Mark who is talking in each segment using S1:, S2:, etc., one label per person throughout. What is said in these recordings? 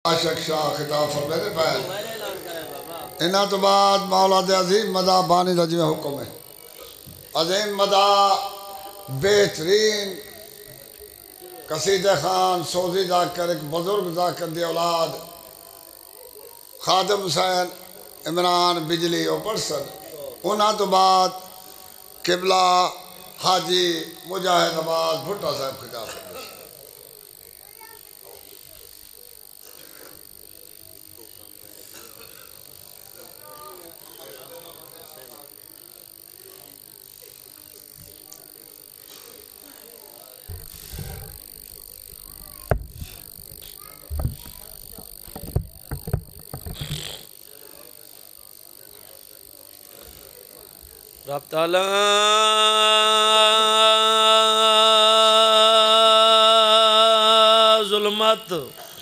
S1: عاشق شاہ خطاب فرمیندے پئے انہاں تو بعد مولا دے عظیم مدح بانی دا جویں حکم ہے عظیم مدح بہترین قصیدہ خان سوزی ذاکر ایک بزرگ ذاکر دی اولاد خادم حسین عمران بجلی او پرسن انہاں تو بعد قبلہ حاجی مجاہد آباد بھٹا صاحب خطاب فرمیندے
S2: رب تعالیٰ ظلمت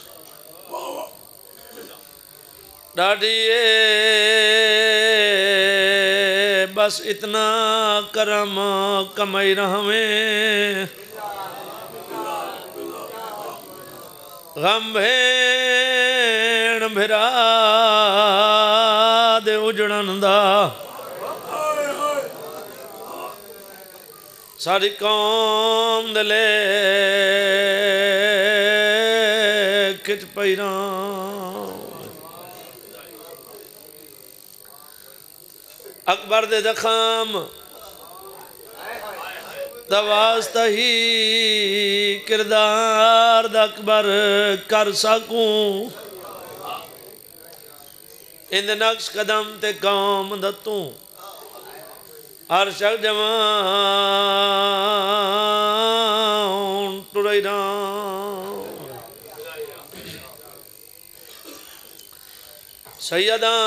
S2: ڈاڑی بس اتنا کرم کمائی رہویں غم بھیڑ بھرا دے اجڑن دا ساری قوم دلے کھچ پیران اکبر دے دخام دوازتہ ہی کردار دا اکبر کر سکوں اندے نقش قدم تے قوم دتوں ہر شک جوان ٹرائی رام سیداں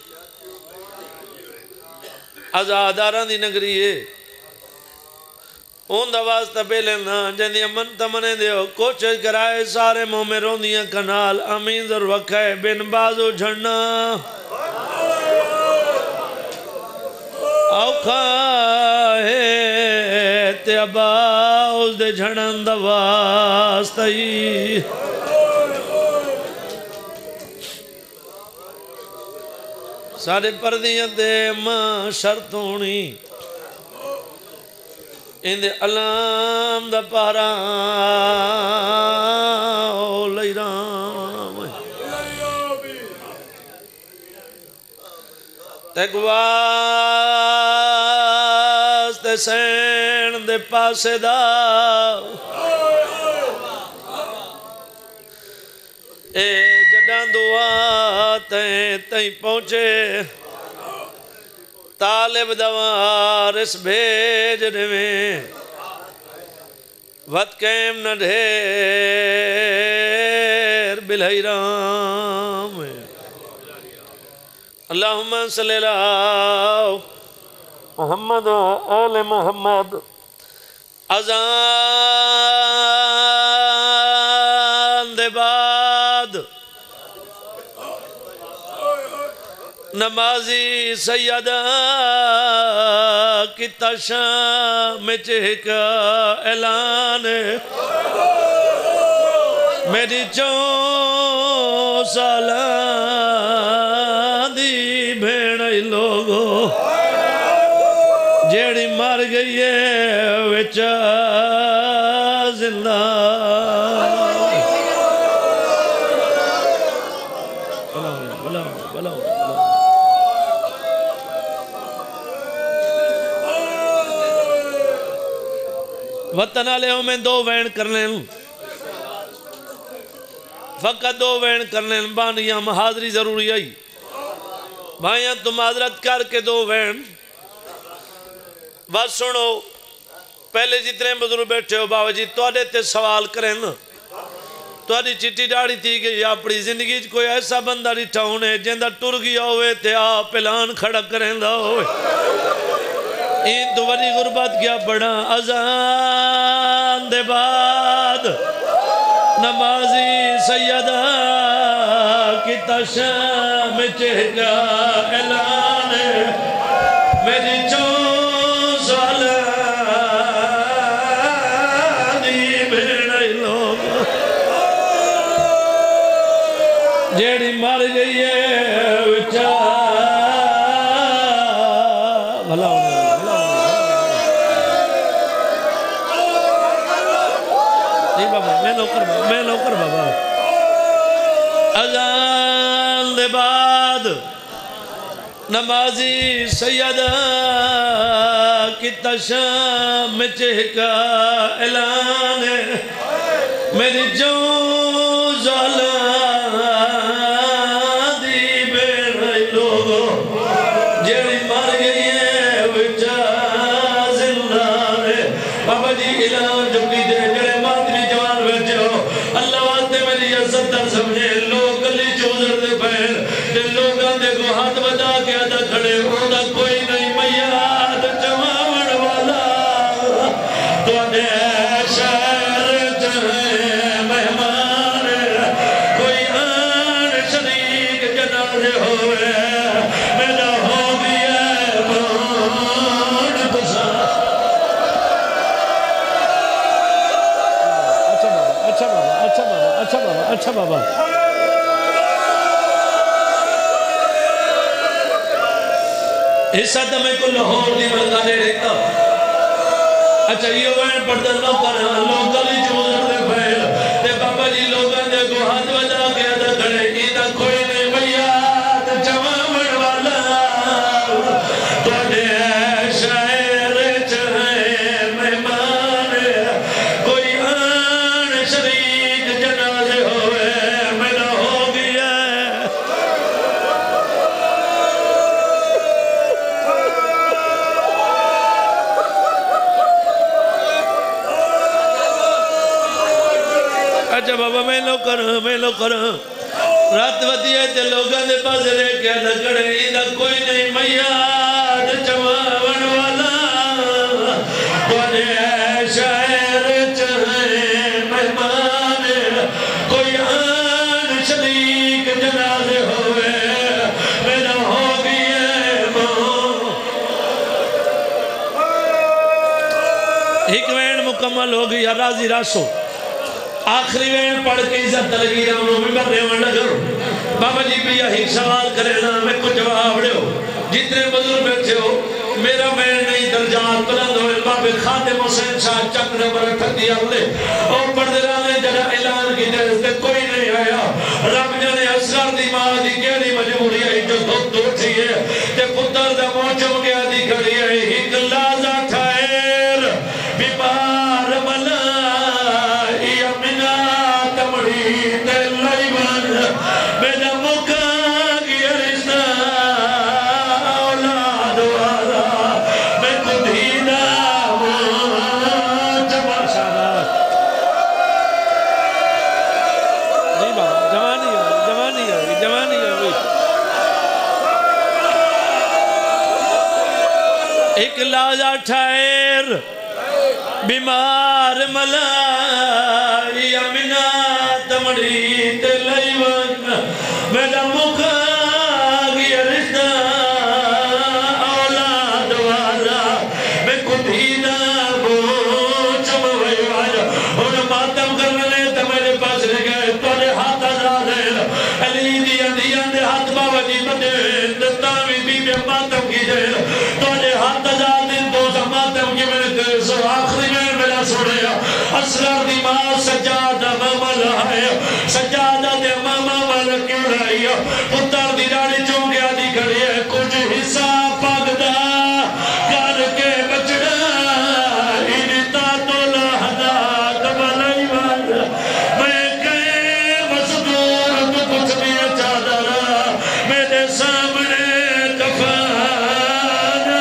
S2: آزاداراں دی نگری ہے اون دا واسطہ پہلے نا جن امن تمنے دیو کوشش کرائے سارے مومے روندیاں کنال امین ذر وقع بن بازو جھڑنا اوکھا ہے تے ابا اس دے جھڑن دا واسطہ ہی سارے پردیاں دے ماں شرط ہونی ان دے علام دا پارا لئی رام تقواز تے سین دے پاسے دا اے جڑاں دعا تائیں پہنچے طالب دوار اس بھیج میں وقت کیم نہ ڈھیر بلہی رام اللہم صلی اللہ محمد آل محمد اذان دے بعد نمازی سیدہ کی تشام چہک اعلان میری 4 سالان دی بھیڑی لوگو جیڑی مر گئی ہے وچا زندہ وطن آلے ہوں میں 2 وین کرنے لوں فقط 2 وین کرنے لوں بانیاں حاضری ضروری آئی بھائیاں تم حضرت کر کے 2 وین بات سنو پہلے جتنے بزرگ بیٹھے ہو بابا جی توڑے تے سوال کریں توڑی چٹی ڈاڑی تھی کہ اپنی زندگی کوئی ایسا بندہ ریٹھا ہونے جندہ ٹر گیا ہوئے تے آپ اعلان کھڑا کریں دا ہوئے این تو بڑی غربت کیا پڑھا اذان دے بعد نمازی سیدہ کی تشام چہکا اعلان میری 4 سالان دی بھیڑی لوگ جیڑی مر گئی ہے وچا بھلا ہونے جی بابا میں نوکر بابا اذان دے بعد نمازی سیدہ کی تشام چہکا اعلان میری جو زالان دی بین لوگو جیڑی مر گئی ہے وچا زندہ ہے بابا جی اعلان جب کی دے جڑے ماتری جوان بیٹھے ہو اللہ واسطے میری عزت در سمجھے لوگ گلی چوزر دے پہن دے لوگاں دے کو ہاتھ بدا کے ادا کھڑے ہونا کوئی نہیں میاد جوان والا تو دے شہر جہے مہمان کوئی آن شریک جنازے ہوئے میرا ہو گیا مان بسا اچھا بابا حصہ تمہیں کو لاہور دی ملکانے رہتا اچھا یہ وین پڑھتا نوکر لوگ گلی چوزر دے پھیل تے بابا جی لوگاں دے کو ہاتھ بجا کے ادا کھڑے ایدہ کوئی نہیں میاد جوان والا تو دے شہر چہے مہمان کوئی آن شریک جنازے ہوئے میرا ہو گیا اچھا بابا میں لو کروں رات ودیے تے لوگاں دے پاس رہ کے ادا کھڑے ایدہ کوئی نہیں میاد جوان والا توانے شہر چہے مہمان کوئی آن شریک جنازے ہوئے میرا ہو گیا ایک وین مکمل ہو گیا راضی راسو آخری وین پڑھ کے عزت لگی رہا ہوں میں بڑھنے والا کروں بابا جی بھی یہی سوال کرے نا میں کو جواب لے ہو جتنے بزرگ بیٹھے ہو میرا وین نہیں درجات بلند ہوئے باب خاتم حسین شاہ چک نمبر 38 اللہ اور پڑھ دے رہا نے جڑا اعلان کی جیسے تے کوئی نہیں آیا رب جانے اصغر دی ماں دی کیڑی مجبوری ہے جو دو تھی ہے تے پتر دا موچم گیا دی کھڑی ہے ایک لازہ ٹھائر بیمار ملا میرا مکہ گیا رشتہ اولاد والا میں کو دھینا جوان شاہدار جی بابا جوانی ہوئی ایک لاجا ٹھائر بیمار ملائی امینہ تمڑی تے لیون میرا مکہ گیا رشتہ اولاد والا میں کو دھینا چم ہوئی والا اور ماتم کرنے تے میرے پاس رہ گئے توڑے ہاتھ آزاد ہے علی دیاں دے ہاتھ بابا جی بندے دستاوی بی بے ماتم کی جائے توڑے ہاتھ آزاد ہے دوزہ ماتم کی میرے سو آخری میں میرا سوڑیا اصغر دی ماں سجادہ ممل ہے سجادہ دے ماما والا کیوں رہی ہے پتر دی راڑی چونکہ آدھی کھڑی ہے کچھ حصہ پاگدہ کر کے بچڑا انتا تو لہدہ دبالائی والا میں کہے مصدور تو کچھ بھی چادر میرے سامنے کفانا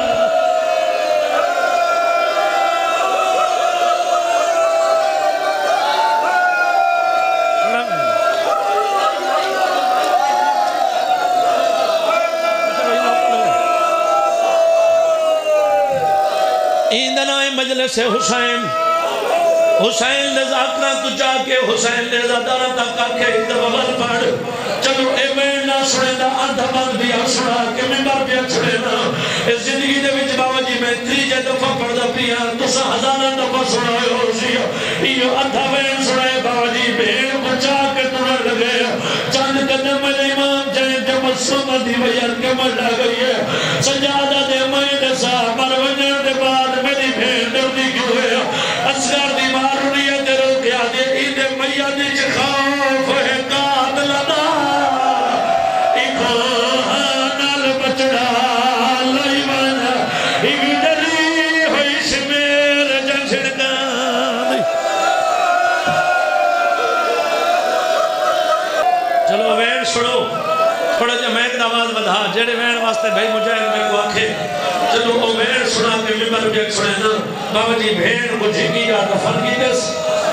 S2: مجلس حسین حسین نے ذاکرہ تو جا کے حسین نے زدارہ تک آکے دبغل پڑھ چلو اے میں نہ سنے دا آدھا بند بھی آسنا کہ ممبر بھی اچھڑے نا اس زندگی دے وچ بابا جی میں تریجے دفعہ پڑھ دا پیا تو سا ہزارہ دفعہ سنائے ہو سی یہ آدھا وین سنائے بابا جی بھیڑ بچا کے تنہ لگے چند سمت دی وجہ کے مڈا گئی ہے سجادہ دے میں دسا مر ونجن دے بعد میری بھین ڈردی کیوں ہوئے اصغر دی مارونی ہے تے روکیا دے ایدے میاں دی چخاف ہے قاتل دا ایکو نال بچڑا لائی وانا ایک ڈری ہوئی شمیر جن چھڑکا چلو وین سڑو تھوڑا جا میں ایک آواز بدھا جڑے وین واسطے بھائی مجاہد میں کو آکھے چلو وہ وین سنا کے ممبر کے سنے نا بابا جی بھین کو جھکی جا دفن کی دس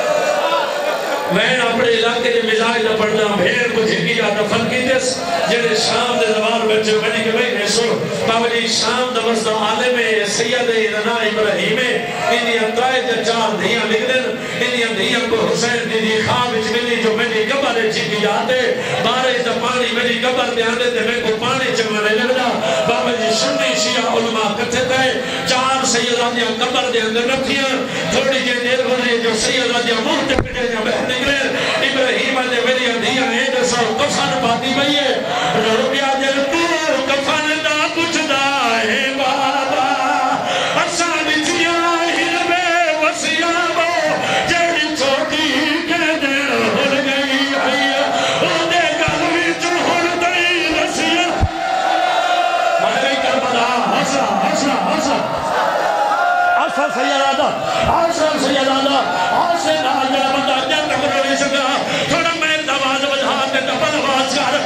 S2: وین اپنے علاقے کے مزاج نہ پڑھنا بھین کو جھکی جا دفن کی دس جڑے شام دے زبان بچے بنی کے بھائی سن بابا جی شام دا وزدہ عالم سید رنا ابراہیم انہی انترائے تے چار دھیاں لکھ دن انہی دھیاں کو حسین دی خواب اچ ملی جو میری قبر جھکی جاتے بارش دا پانی میری قبر دے آنے تے میں کو پانی چمنے لگنا بابا جی سنی شیعہ علماء کتھے تے چار سیدہ دیا قبر دے اندر رکھیاں تھوڑی جے دیر ہونے جو سیدہ دیا مہتے پڑے جا بہنے گرے ابراہیم دے میری دھیاں ہیں جیسا کفن پاتی بھئیے رو گیا دل تو کفن دا کچھ دا ہے بابا اصان دیا ہربے وسیابو جیڑی چھوٹی کے دیر ہل گئی ہے او دے گلوی جو ہل گئی رسیا مہرے کربلا حسا حسا حسا حسا سیدہ حسا سیدہ حسا ناجر بندہ جنگ بروی سکا تھوڑا میں دواز بجھا تے دبل آواز کر